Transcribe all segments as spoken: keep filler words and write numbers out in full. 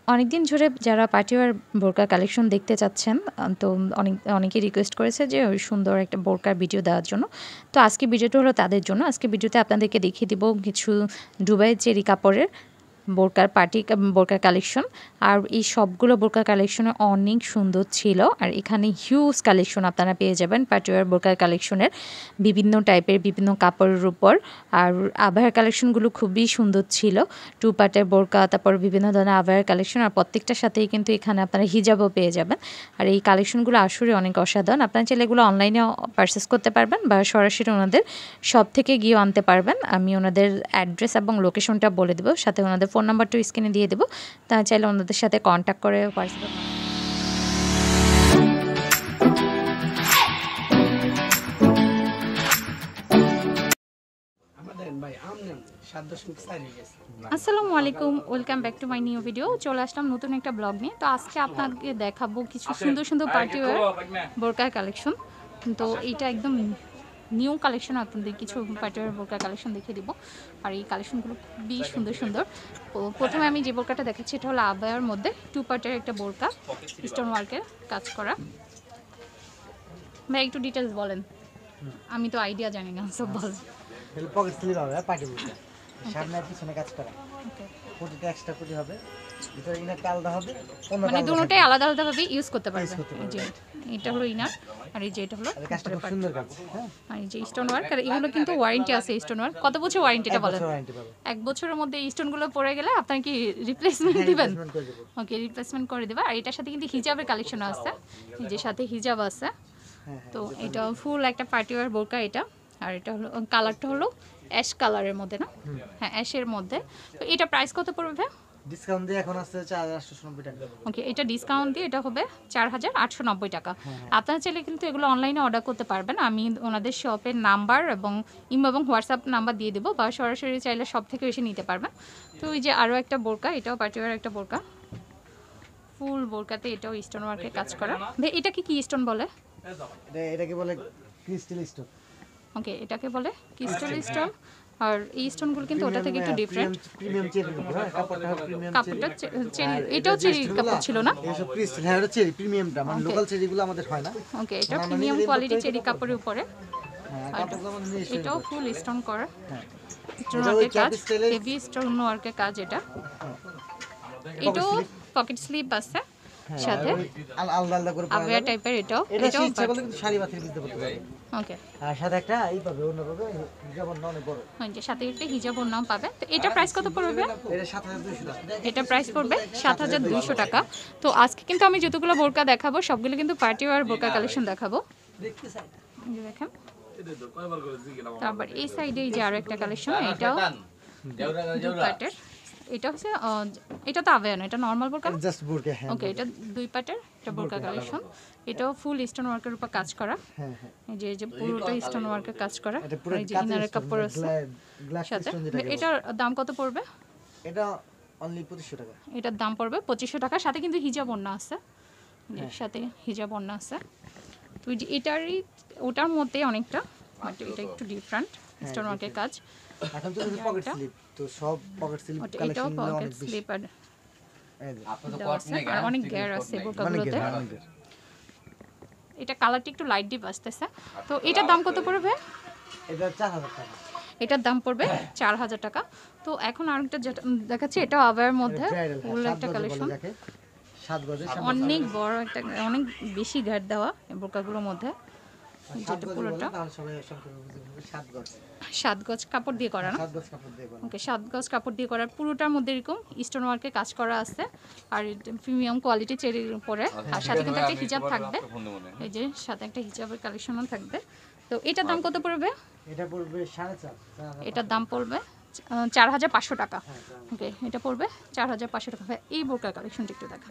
অনেকদিন ধরে যারা পার্টিওয়ার বোরকা কালেকশন দেখতে চাচ্ছেন তো অনেক অনেকেই রিকোয়েস্ট করেছে যে ওই সুন্দর একটা বোরকার ভিডিও দেওয়ার জন্য। তো আজকে ভিডিওটা হলো তাদের জন্য। আজকে ভিডিওতে আপনাদেরকে দেখিয়ে দিব কিছু দুবাই চেরি কাপড়ের বোরকার পার্টি বোরকার কালেকশন। আর এই সবগুলো বোরকার কালেকশনে অনেক সুন্দর ছিল। আর এখানে হিউজ কালেকশন আপনারা পেয়ে যাবেন পার্টিওয়ার বোরকার কালেকশনের বিভিন্ন টাইপের বিভিন্ন কাপড়ের উপর। আর আভায়ার কালেকশনগুলো খুবই সুন্দর ছিল, টু পার্টের বোরকা, তারপর বিভিন্ন ধরনের আভায়ার কালেকশন। আর প্রত্যেকটার সাথেই কিন্তু এখানে আপনারা হিজাবও পেয়ে যাবেন। আর এই কালেকশনগুলো আসলে অনেক অসাধারণ। আপনারা চাইলে এগুলো অনলাইনে পারচেস করতে পারবেন বা সরাসরি ওনাদের সব থেকে গিয়েও আনতে পারবেন। আমি ওনাদের অ্যাড্রেস এবং লোকেশনটা বলে দেবো, সাথে ওনাদের ফোন নাম্বারটাও স্ক্রিনে দিয়ে দেবো। তা চাইলে ওনাদের সাথে কন্ট্যাক্ট করে পারচেস আসসালামু আলাইকুম, welcome back to my new video. চলে আসলাম নতুন একটা ব্লগ নিয়ে। তো আজকে আপনাকে দেখাবো কিছু সুন্দর সুন্দর পার্টি ওয়্যার বোরকার কালেকশন। তো এইটা একদম নিউ কালেকশন, আপনাদের কিছু পার্টি ওয়্যার বোরকার কালেকশন দেখিয়ে দিব। আর এই কালেকশনগুলো খুবই সুন্দর সুন্দর। তো প্রথমে আমি যে বোরকাটা দেখাচ্ছি এটা হলো আবায়ার মধ্যে টু পার্টের একটা বোরকা, স্টোন ওয়ার্কের কাজ করা। ভাই একটু ডিটেলস বলেন, আমি তো আইডিয়া জানি না, সব বলেন। পকেট স্লিপ হবে পার্টি বোরকা, সামনে আর পিছনে কাজ করা। ওকে, প্রতিটা এক্সট্রা কোটি হবে, এটা ইনারটা আলাদা হবে, মানে দুটোটাই আলাদা আলাদা ভাবে ইউজ করতে পারবেন। এই যে এটা হলো ইনার, আর এই যে এটা হলো কাজটা খুব সুন্দর কাজ। হ্যাঁ, আর এই যে স্টোন ওয়ার্ক, আর এগুলো কিন্তু ওয়ারেন্টি আছে। স্টোন ওয়ার্ক কত বছর ওয়ারেন্টিটা বলেন? এক বছরের মধ্যে এই স্টোনগুলো পড়ে গেলে আপনারা কি রিপ্লেসমেন্ট দিবেন? ওকে, রিপ্লেসমেন্ট করে দেবা। আর এটার সাথে কিন্তু হিজাবের কালেকশন আছে, এই যে সাথে হিজাব আছে। তো এটা ফুল একটা পার্টি ওয়্যার বোরকা এটা। আর এটা হলো কালারটা হলো অ্যাশ কালারের মধ্যে, না? হ্যাঁ, অ্যাশের মধ্যে। তো এটা প্রাইস কত পড়বে ভাই? ডিসকাউন্ট দিয়ে এখন আছে চার হাজার আটশো নব্বই টাকা। ওকে, এটা ডিসকাউন্ট দিয়ে এটা হবে চার হাজার আটশো নব্বই টাকা। আপনারা চাইলে কিন্তু এগুলো অনলাইনে অর্ডার করতে পারবেন। আমি ওনাদের শপের নাম্বার এবং ইমো এবং হোয়াটসঅ্যাপ নাম্বার দিয়ে দেবো, বা সরাসরি চাইলে সব থেকে এসে নিতে পারবেন। তো এই যে আরও একটা বোরকা, এটাও পার্টিওয়ার একটা বোরকা, ফুল বোরকাতে এটাও স্টোন ওয়ার্কের কাজ করা। ভাই এটা কি কি স্টোন বলে? এটা এটাকে বলে ক্রিস্টাল স্টোন। ওকে, এটাকে বলে ক্রিস্টাল স্টোন। আর এই স্টোনগুলো কিন্তু ওটা থেকে একটু ডিফারেন্ট। প্রিমিয়াম চেরি কাপড়টা প্রিমিয়াম চেরি। কাপড়টা চেরি, এটাও চেরি কাপড় ছিল না? এইসব ক্রিস্টাল, হ্যাঁ এটা চেরি প্রিমিয়ামটা, মানে লোকাল চেরিগুলো আমাদের হয় না। ওকে, এটা প্রিমিয়াম কোয়ালিটি চেরি কাপড়ের উপরে। হ্যাঁ, কাপড়টা আমাদের এটাও ফুল স্টোন করা। হ্যাঁ, স্টোন ওয়ার্কের কাজ, হেভি স্টোন ওয়ার্কের কাজ এটা। এটাও পকেট স্লিপ আছে সাথে, আলাদা আলাদা করে আভায়া টাইপের। এটাও এটাও ইচ্ছা করলে কিন্তু শাড়ি বাতির দিতে পারবে। ওকে, আর সাথে একটা এই পাবে, অন্য পাবে হিজাব ওড়না অনেক বড়। হ্যাঁ, যে সাথে একটা হিজাব ওড়নাও পাবে। তো এটা প্রাইস কত পড়বে? এটা সাত হাজার দুইশো টাকা। এটা প্রাইস পড়বে সাত হাজার দুইশো টাকা। তো আজকে কিন্তু আমি যতগুলো বোরকা দেখাবো সবগুলো কিন্তু পার্টি ওয়্যার বোরকা কালেকশন দেখাবো। দেখেন, তারপর এই সাইডে এই যে আরো একটা কালেকশন, এটাও দুই পার্টের। এটা হচ্ছে এটা তো আভায়া না, এটা নরমাল বোরকা, জাস্ট বোরকা। হ্যাঁ, ওকে, এটা দুই পার্টের একটা বোরকা কালেকশন। এটাও ফুল স্টোন ওয়ার্কের উপর কাজ করা। হ্যাঁ হ্যাঁ, এই যে যে পুরোটা স্টোন ওয়ার্কের কাজ করা। এই যে ইনারের কাপড় আছে সাথে। এটার দাম কত পড়বে? এটা অনলি পঁচিশশো টাকা। এটার দাম পড়বে পঁচিশশো টাকা। সাথে কিন্তু হিজাব ওড়না আছে, সাথে হিজাব ওড়না আছে। তো এটারই ওটার মধ্যে অনেকটা, বাট এটা একটু ডিফারেন্ট স্টোন ওয়ার্কের কাজ। এখন তো পকেট স্লিপ, তো সব পকেট স্লিপ কালেকশন গুলো অনেক বেশি। স্লিপ আর আর অনেক গিয়ার আছে বোরকাগুলোতে। এটা কালারটা একটু লাইট ডিপ আসতেছে। তো এটার দাম কত পড়বে? এটা চার হাজার টাকা। এটার দাম পড়বে চার হাজার টাকা। তো এখন আরেকটা যেটা দেখাচ্ছি, এটা আভায়ার মধ্যে ফুল একটা কালেকশন, সাত গজের, অনেক বড় একটা, অনেক বেশি ঘাট দেওয়া বোরকাগুলোর মধ্যে। যেটা পুরোটা সাত গজ সাত গজ কাপড় দিয়ে করা, না? ওকে, সাত গজ কাপড় দিয়ে করা। পুরোটার মধ্যে এরকম স্টোন ওয়ার্কের কাজ করা আছে। আর প্রিমিয়াম কোয়ালিটি চেরির উপরে। আর সাথে কিন্তু একটা হিজাব থাকবে, এই যে সাথে একটা হিজাবের কালেকশনও থাকবে। তো এটার দাম কত পড়বে? এটা পড়বে সাড়ে চার। এটার দাম পড়বে চার হাজার পাঁচশো টাকা। ওকে, এটা পড়বে চার হাজার পাঁচশো টাকা। এই বোরকার কালেকশনটা একটু দেখান।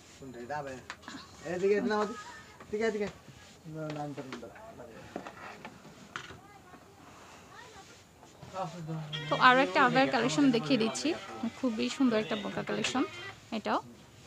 তো আরো একটা আভায়ার কালেকশন দেখিয়ে দিচ্ছি, খুবই সুন্দর একটা বোরকা কালেকশন। এটাও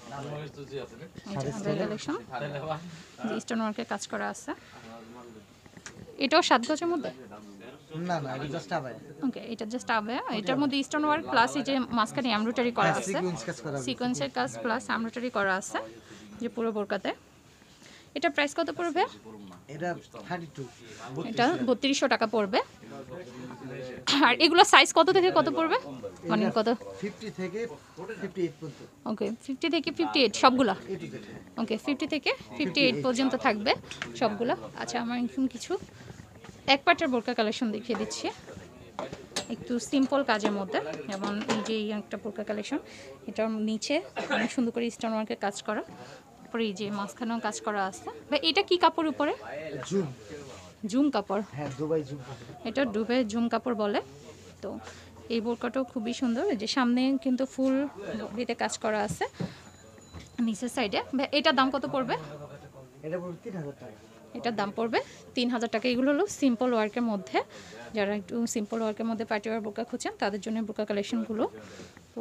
কালেকশন, স্টোন ওয়ার্কের কাজ করা আছে। এটাও সাত গজের মধ্যে। না না এটা জাস্ট আবায়া। ওকে, এটা জাস্ট আবায়া। এটার মধ্যে স্টোন ওয়ার্ক প্লাস এই যে মাঝখানে এমব্রয়ডারি করা আছে, সিকোয়েন্স কাজ করা। সিকোয়েন্সের কাজ প্লাস এমব্রয়ডারি করা আছে যে পুরো বোরকাতে। এটা প্রাইস কত পড়বে? এটা থার্টি টু। এটা বত্রিশশো টাকা পড়বে। আর এগুলো সাইজ কত থেকে কত পড়বে, মানে কত? ফিফটি থেকে ফিফটি এইট পর্যন্ত। ওকে, ফিফটি থেকে ফিফটি এইট সবগুলা? ওকে, ফিফটি থেকে ফিফটি এইট পর্যন্ত থাকবে সবগুলো। আচ্ছা, আমার এখন কিছু এক পাটের বোরকা কালেকশন দেখিয়ে দিচ্ছি, একটু সিম্পল কাজের মধ্যে। যেমন এই যে এই একটা বোরকা কালেকশন, এটার নিচে অনেক সুন্দর করে স্টোন ওয়ার্কের কাজ করা, তারপরে এই যে মাঝখানেও কাজ করা আছে। বা এটা কি কাপড় উপরে? জুম। জুম কাপড়। হ্যাঁ, দুবাই জুম। এটা ডুবে জুম কাপড় বলে। তো এই বোরকাটাও খুবই সুন্দর, এই যে সামনে কিন্তু ফুল বডিতে কাজ করা আছে, নিচের সাইডে। এটার দাম কত পড়বে? এটা পড়বে তিন হাজার টাকা। এটার দাম পড়বে তিন হাজার টাকা। এগুলো হলো সিম্পল ওয়ার্কের মধ্যে, যারা একটু সিম্পল ওয়ার্কের মধ্যে পার্টি ওয়ার বোরকা খুঁজছেন তাদের জন্য বোরকা কালেকশনগুলো। তো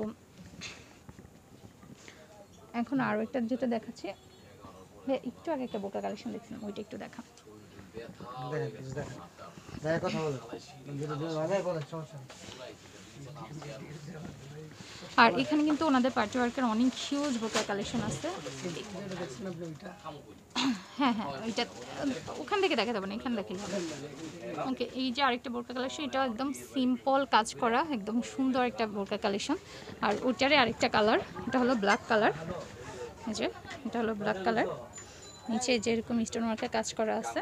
এখন আরও একটা যেটা দেখাচ্ছি, একটু আগে একটা বোরকা কালেকশন দেখছিলাম, ওইটা একটু দেখা। দেখেন কিছু দেখেন, দেখে কথা বলেন, যদি ভালো বলেন সমস্যা নেই। আর এখানে কিন্তু ওনাদের পার্টি ওয়ার্কের অনেক হিউজ বোরকা কালেকশন আছে। হ্যাঁ হ্যাঁ, এটা ওখান থেকে দেখাতে হবে না, এখানে দেখলে হবে। ওকে, এই যে আরেকটা বোরকা কালেকশন, এটা একদম সিম্পল কাজ করা, একদম সুন্দর একটা বোরকা কালেকশন। আর ওইটারে আরেকটা কালার, এটা হলো ব্ল্যাক কালার। এই যে এটা হলো ব্ল্যাক কালার, নিচে যেরকম স্টোন ওয়ার্কের কাজ করা আছে,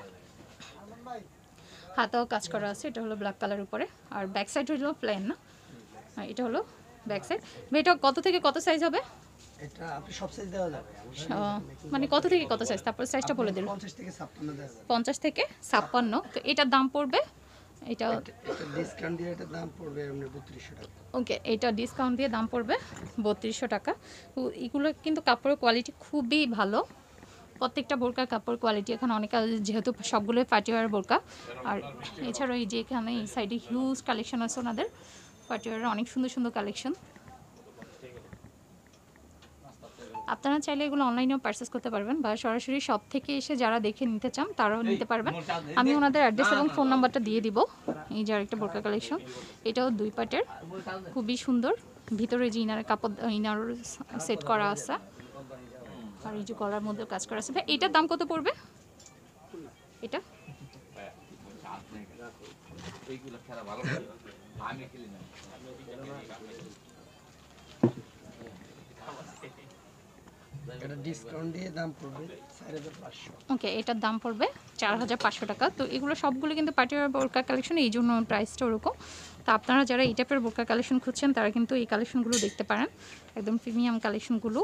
হাতাও কাজ করা আছে। এটা হলো ব্ল্যাক কালার উপরে, আর ব্যাক সাইড হলো প্লেন না, আর এটা হলো ব্যাক সাইড। এটা কত থেকে কত সাইজ হবে? এটা আপনি সব সাইজ দেওয়া যাবে, মানে কত থেকে কত সাইজ, তারপর সাইজটা বলে দিন। পঞ্চাশ থেকে ছাপ্পান্ন দেওয়া যাবে। পঞ্চাশ থেকে ছাপ্পান্ন। তো এটার দাম পড়বে, এটা এটা ডিসকাউন্ট দিয়ে এটার দাম পড়বে আপনার বত্রিশশো টাকা। ওকে, এটা ডিসকাউন্ট দিয়ে দাম পড়বে বত্রিশশো টাকা। তো এগুলো কিন্তু কাপড়ের কোয়ালিটি খুবই ভালো, প্রত্যেকটা বোরকার কাপড় কোয়ালিটি এখানে অনেক, যেহেতু সবগুলোই পার্টিওয়ার বোরকা। আর এছাড়াও এই যে এখানে এই সাইডে হিউজ কালেকশন আছে ওনাদের পার্টিওয়ারের, অনেক সুন্দর সুন্দর কালেকশন। আপনারা চাইলে এগুলো অনলাইনেও পারচেস করতে পারবেন, বা সরাসরি শপ থেকে এসে যারা দেখে নিতে চান তারাও নিতে পারবেন। আমি ওনাদের অ্যাড্রেস এবং ফোন নাম্বারটা দিয়ে দিব। এই যে আরেকটা বোরকা কালেকশন, এটাও দুই পাটের, খুবই সুন্দর। ভিতরে যে ইনারের কাপড়, ইনার সেট করা আছে, আর এই যে গলার মধ্যে কাজ করা আছে। ভাই এটার দাম কত পড়বে? এটা এটা ডিসকাউন্ট দিয়ে দাম পড়বে চার হাজার পাঁচশো। ওকে, এটার দাম পড়বে চার হাজার পাঁচশো টাকা। তো এগুলো সবগুলো কিন্তু পার্টিওয়ার বোরকা কালেকশন, এই জন্য প্রাইসটা ওরকম। তো আপনারা যারা এই টাইপের বোরকা কালেকশন খুঁজছেন তারা কিন্তু এই কালেকশনগুলো দেখতে পারেন, একদম প্রিমিয়াম কালেকশনগুলো।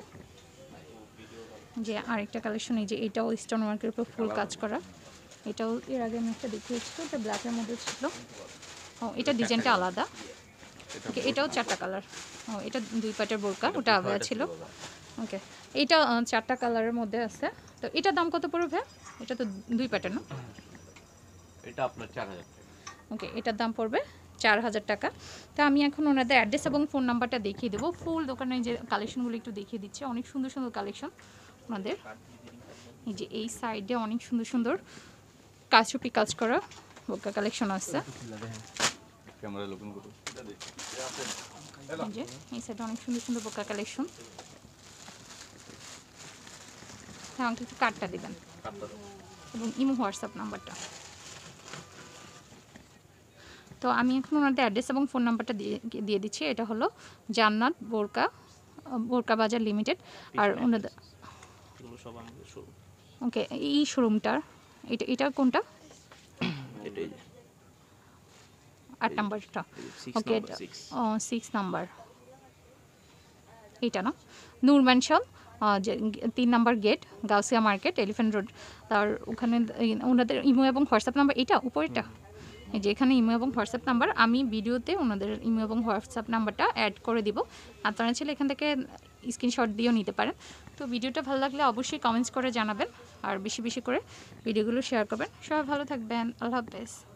যে আরেকটা কালেকশন, এই যে এটাও স্টোন ওয়ার্কের উপর ফুল কাজ করা, এটাও এর আগে আমি একটা দেখিয়েছি, এটা ব্ল্যাকের মধ্যে ছিল। ও, এটা ডিজাইনটা আলাদা। ওকে, এটাও চারটা কালার। ও, এটা দুই পাটের বোরকা, ওটা আলাদা ছিল। ওকে, এটা চারটা কালারের মধ্যে আছে। তো এটার দাম কত পড়বে? এটা তো দুই পাটের না? এটা আপনার চার হাজার টাকা। ওকে, এটার দাম পড়বে চার হাজার টাকা। তো আমি এখন ওনাদের অ্যাড্রেস এবং ফোন নাম্বারটা দেখিয়ে দেবো। ফুল দোকানে যে কালেকশনগুলো একটু দেখিয়ে দিচ্ছে, অনেক সুন্দর সুন্দর কালেকশন ওনাদের। এই যে এই সাইডে অনেক সুন্দর সুন্দর কাজচুপি কাজ করা বোরকা কালেকশন আছে। ক্যামেরা লোকন করো। এই যে এই সাইডে অনেক সুন্দর সুন্দর বোরকা কালেকশন। হ্যাঁ, আমাকে একটু কার্ডটা দেবেন এবং ইমো হোয়াটসঅ্যাপ নাম্বারটা। তো আমি এখন ওনাদের অ্যাড্রেস এবং ফোন নাম্বারটা দিয়ে দিয়ে দিচ্ছি। এটা হলো জান্নাত বোরকা, বোরকা বাজার লিমিটেড। আর ওনাদের ওকে, এই শোরুমটার এটা এটা কোনটা? আট নাম্বারটা। ওকে, ও সিক্স নাম্বার, এইটা না? নূর ম্যানশন, যে তিন number gate, Gausia market, elephant road. তার ওখানে ওনাদের ইমো এবং হোয়াটসঅ্যাপ নাম্বার, এটা উপরেরটা। এই যে এখানে ইমো এবং হোয়াটসঅ্যাপ নাম্বার, আমি ভিডিওতে ওনাদের ইমো এবং হোয়াটসঅ্যাপ নাম্বারটা অ্যাড করে দিব। আপনারা চাইলে এখান থেকে স্ক্রিনশট দিয়েও নিতে পারেন। তো ভিডিওটা ভালো লাগলে অবশ্যই কমেন্টস করে জানাবেন, আর বেশি বেশি করে ভিডিওগুলো শেয়ার করবেন। সবাই ভালো থাকবেন, আল্লাহ হাফেজ।